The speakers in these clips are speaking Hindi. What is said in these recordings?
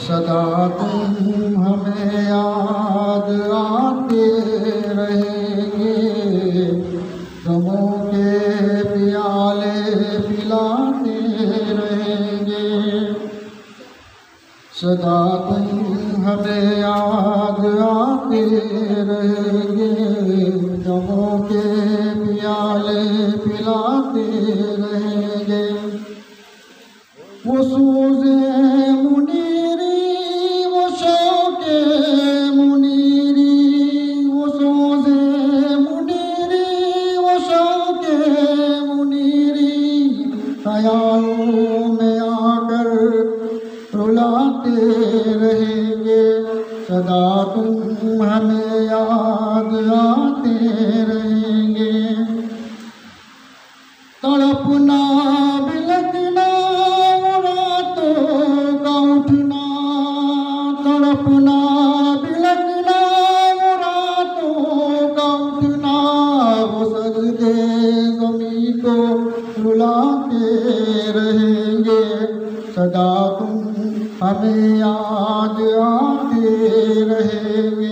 सदा तुम हमें याद आते रहेंगे, गमों के प्याले पिलाते रहेंगे। सदा तुम हमें याद आते रहेंगे, गमों के प्याले पिलाते रहेंगे। वो सूज़े मुनीरी, वो शौक़े मुनीरी, वो सूज़े मुनीरी, वो शौक़े मुनीरी, ख़यालों में आकर रुलाते रहेंगे। सदा तुम हमें याद आते रहेंगे। तड़पना बिलखना तड़पना बिलखना वो रातों का उठना, वो सजदे ज़मीं को रुलाते रहेंगे। सदा तुम हमें याद आते रहेंगे।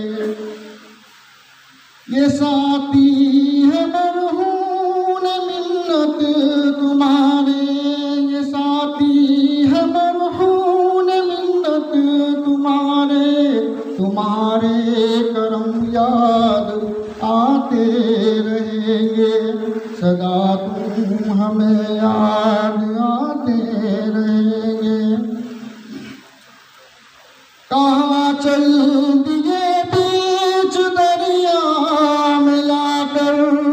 ये साथी है मरहून मिन्नत तुम्हारे, ये साथी है मरहून मिन्नत तुम्हारे, तुम्हारे करम याद आते रहेंगे। सदा तुम हमें याद आते रहेंगे। कहाँ चल दिए बीच दरिया मिलाकर,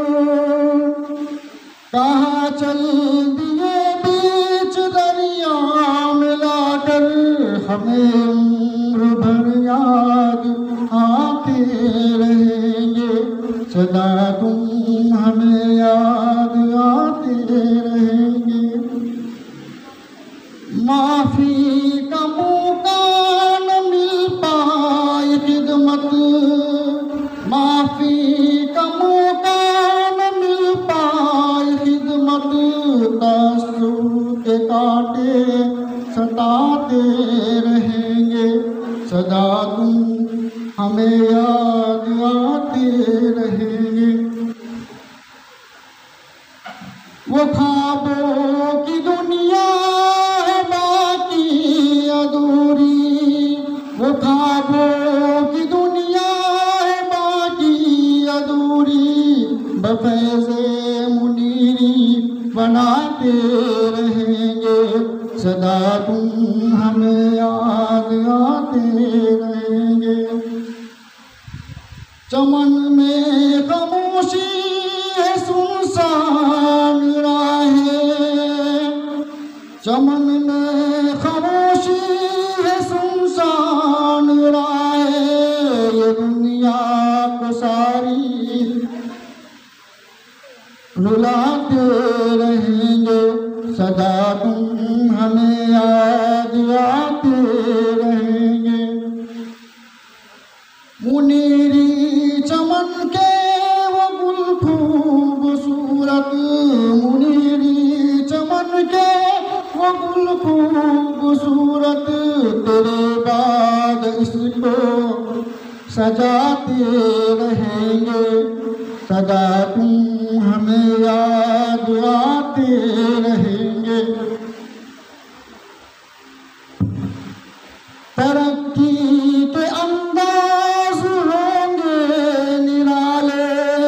कहाँ चल दिए बीच दरिया मिलाकर, हमें उम्र भर याद आते रहेंगे। सदा तुम हमें याद आते रहेंगे। माफ़ी का मौका न मिल पाए खिदमत, माफ़ी का मौका न मिल पाए खिदमत, तासुर के कांटे सताते रहेंगे। सदा तुम हमें याद आते रहेंगे। वो ख्वाबों की दुनिया है बाकी अधूरी, वो ख्वाबों की दुनिया है बाकी अधूरी, बफ़ैज़े मुनीरी बनाते रहेंगे। सदा तुम हमें याद आते रहेंगे। चमन में खामोशी है सुनसान राहें, चमन में खामोशी है सुनसान राहें, ये दुनिया को सारी रुलाते रहेंगे। सदा तुम हमें याद आते रहेंगे। मुनीरी चमन के वो गुल खूबसूरत, मुनीरी चमन के वो गुल खूबसूरत, तेरे बाद इसको सजाते रहेंगे। सदा तुम हमें याद आते रहेंगे। तरक्की के अंदाज होंगे निराले,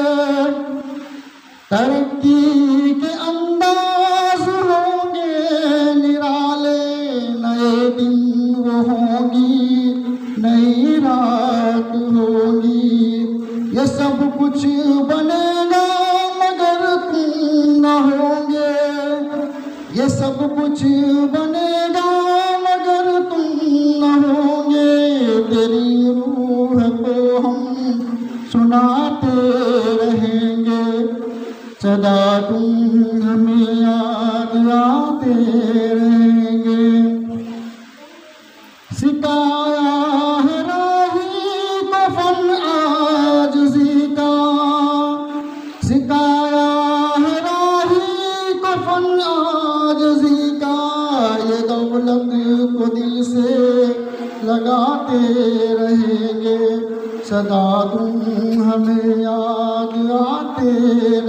तरक्की के अंदाज होंगे निराले, नए दिन वो होंगी नई रात होगी। ये सब कुछ बनेगा मगर तुम न होंगे, ये सब कुछ बनेगा मगर तुम न होंगे। तेरी रूह को हम सुनाते रहेंगे। सदा तुम हमें याद आते रहेंगे। सिखाया है राही को फन आजिज़ी का, सिखाया है राही को फन आजिज़ी का, ये दौलत को दिल से लगाते रहेंगे, सदा तुम हमें याद आते